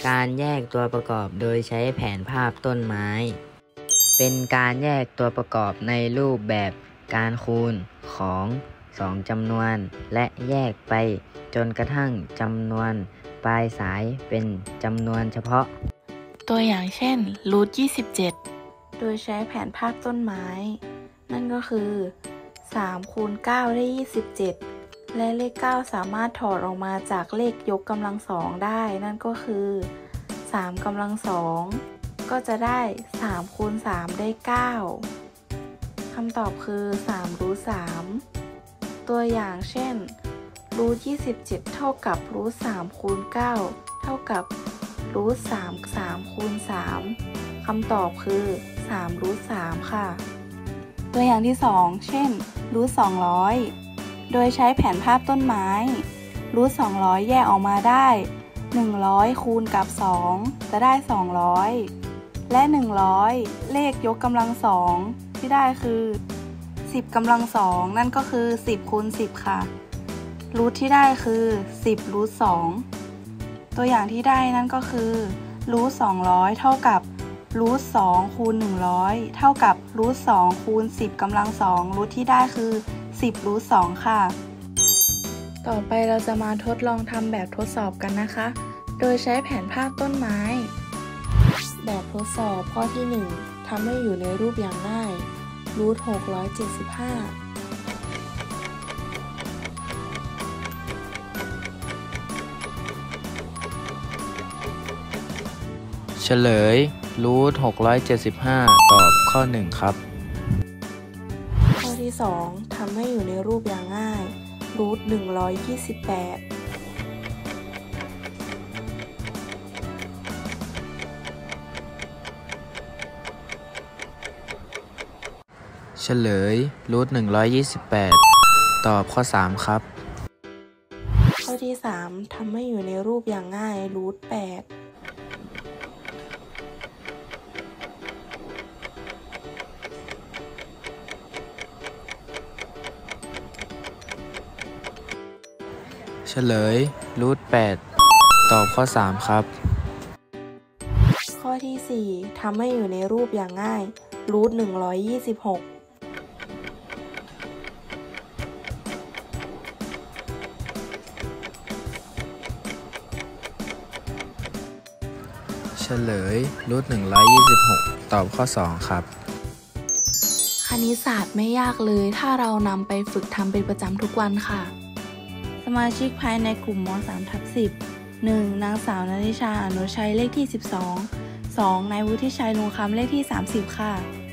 การแยกตัวประกอบโดยใช้แผนภาพต้นไม้เป็นการแยกตัวประกอบในรูปแบบการคูณของ2จำนวนและแยกไปจนกระทั่งจำนวนปลายสายเป็นจำนวนเฉพาะตัวอย่างเช่นรูท27โดยใช้แผนภาพต้นไม้นั่นก็คือ3คูณ9ได้27และเลข9สามารถถอดออกมาจากเลขยกกำลังสองได้นั่นก็คือ3กำลังสองก็จะได้3คูณ3ได้9คำตอบคือ3รูท3ตัวอย่างเช่นรูท27เท่ากับรูท3คูณ9เท่ากับรูท3คูณ3คำตอบคือ3รูท3ค่ะตัวอย่างที่2เช่นรูท200โดยใช้แผนภาพต้นไม้รูท200แยกออกมาได้100คูณกับ2จะได้200และ100เลขยกกำลังสองที่ได้คือ10กำลังสองนั่นก็คือ10คูณ10ค่ะรูทที่ได้คือ10รูท2ตัวอย่างที่ได้นั่นก็คือรูท200เท่ากับรูท2คูณ100เท่ากับรูท2คูณ10กำลัง2รูทที่ได้คือ10รูท2ค่ะต่อไปเราจะมาทดลองทำแบบทดสอบกันนะคะโดยใช้แผนภาพต้นไม้แบบทดสอบข้อที่1ทำให้อยู่ในรูปอย่างง่ายรูท675 เฉลยรูท675ตอบข้อ1ครับข้อที่2ทำให้อยู่ในรูปอย่างง่ายรูท128 เฉลยรูท128ตอบข้อ3ครับข้อที่3ทำให้อยู่ในรูปอย่างง่ายรูท8 เฉลยรูท8ตอบข้อ3ครับข้อที่4ทำให้อยู่ในรูปอย่างง่ายรูท126 เฉลยรูท126ตอบข้อ2ครับคณิตศาสตร์ไม่ยากเลยถ้าเรานำไปฝึกทำเป็นประจำทุกวันค่ะสมาชิกภายในกลุ่มม.3/10 1. นางสาวณัฐิชา อนุชัยเลขที่12 2. นายวุฒิชัย ลุงคำเลขที่30ค่ะ